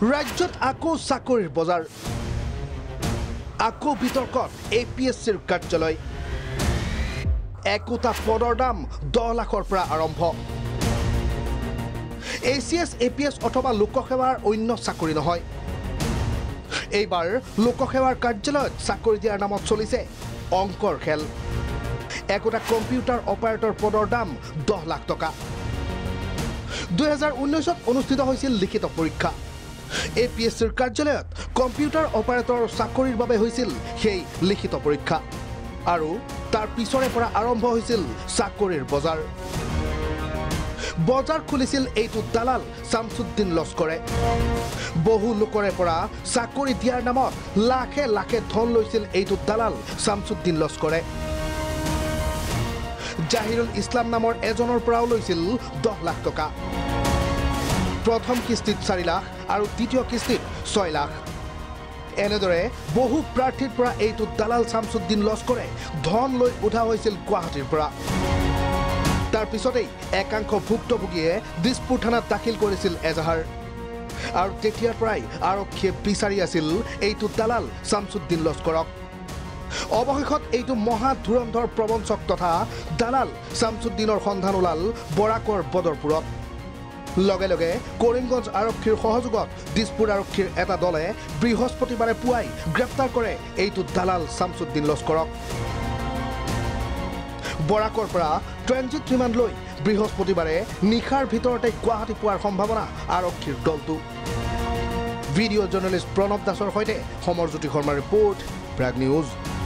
ৰাজ্যত আকৌ চাকৰিৰ বজাৰ আকৌ বিতৰ্কত APSCৰ কাৰ্যালয় একোটা পদৰ দাম 10 লাখৰ পৰা আৰম্ভ ACS APS অথবা লোকসেৱাৰ অন্য চাকৰি নহয় এইবাৰ লোকসেৱাৰ কাৰ্যালয়ত চাকৰি দিয়াৰ নামত চলিছে অংকৰ খেল একোটা কম্পিউটাৰ অপাৰেটৰ পদৰ দাম 10 লাখ টকা 2019ত অনুষ্ঠিত হৈছিল লিখিত পৰীক্ষা APSCৰ কাৰ্যালয়ত কম্পিউটাৰ অপাৰেটৰৰ চাকৰিৰ বাবে হৈছিল সেই লিখিত পৰীক্ষা আৰু তাৰ পিছৰে পৰা আৰম্ভ হৈছিল চাকৰিৰ বজাৰ খুলিছিল এইটো দালাল শামছুদ্দিন লস্কৰে বহু লোকৰে পৰা চাকৰি দিয়াৰ নামত লাখে লাখে ধন লৈছিল এইটো দালাল শামছুদ্দিন লস্কৰে জাহিৰুল ইছলাম নামৰ এজনৰ পৰাও লৈছিল 10 লাখ টকা প্ৰথম কিস্তিত 4 লাখ আৰু দ্বিতীয় কিস্তিত 6 লাখ এনেদৰে বহু প্ৰাৰ্থীৰ পৰা এইটো দালাল শামছুদ্দিন লস্কৰে ধন লৈ উঠা হৈছিল গুৱাহাটীৰ পৰা তাৰ পিছতেই একাংশ ভুক্তভোগীয়ে দিছপুৰ থানাত দাখিল কৰিছিল এজাহাৰ আৰু তেতিয়াৰ পৰাই আৰক্ষীয়ে বিচাৰি আছিল এইটো দালাল শামছুদ্দিন লস্কৰক অৱশেষত এইটো মহা ধুৰন্ধৰ প্ৰবঞ্চক তথা দালাল শামছুদ্দিনৰ সন্ধান ওলাল বৰাকৰ বদৰপুৰত লগে লগে কৰিমগঞ্জ আৰক্ষীৰ সহযোগত দিছপুৰ আৰক্ষীৰ এটা দলে বৃহস্পতিবাৰে পুৱাই গ্ৰেপ্তাৰ কৰে এইটো দালাল শামছুদ্দিন লস্কৰক বৰাকৰ পৰা ট্ৰেনজিট ৰিমাণ্ড লৈ বৃহস্পতিবাৰে নিশাৰ ভিতৰতে গুৱাহাটী পোৱাৰ সম্ভাৱনা আৰক্ষীৰ দলটো ভিডিঅ' জাৰ্নেলিষ্ট প্ৰণৱ দাসৰ সৈতে সমৰজ্যোতি শৰ্মাৰ ৰিপৰ্ট প্ৰাগ নিউজ